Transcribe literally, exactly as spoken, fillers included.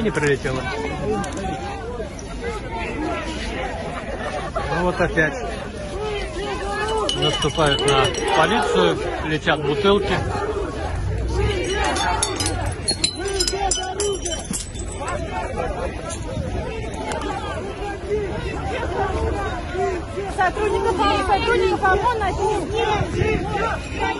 не прилетело? Ну вот опять наступают на полицию, летят бутылки. Сотрудников, сотрудников ОМОНа.